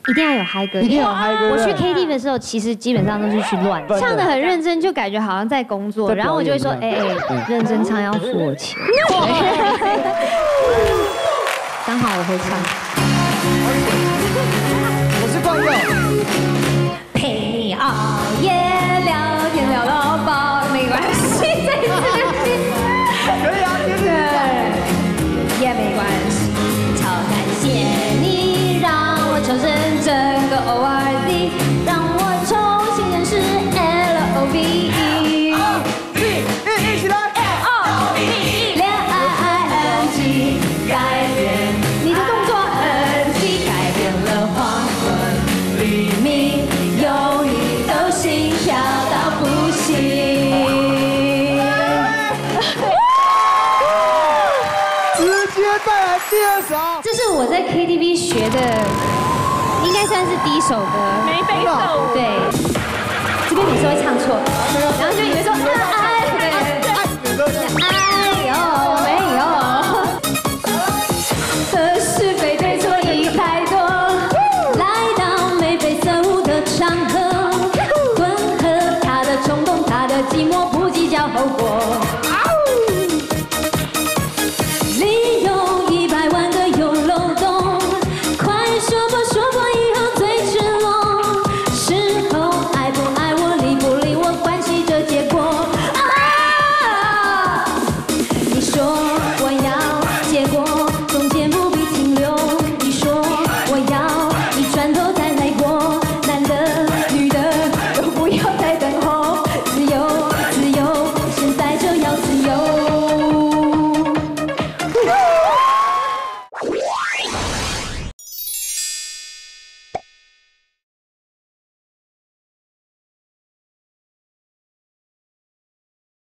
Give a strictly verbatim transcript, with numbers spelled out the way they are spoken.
一定要有嗨歌， 一定要有嗨歌。 我去 K T V 的时候，其实基本上都是去乱唱的，很认真，就感觉好像在工作。然后我就会说，哎哎，认真唱要付我钱。刚好我会唱。 我是冠佑。 陪你熬夜聊天聊到饱，没关系，这一次可以啊， 对，也没关系。超感谢你让我重生整个 O R Z， 让我重新认识 L O V E。 一起来 L O V E， 恋爱 I N G， 改变你的动作 N G， 改变了黄昏黎明，有你都心跳到不行。 直接带来第二首， 这是我在 K T V 学的，应该算是第一首歌。 眉飞色舞。 对，这边每次会唱错，然后就以为说啊啊，对对对，啊。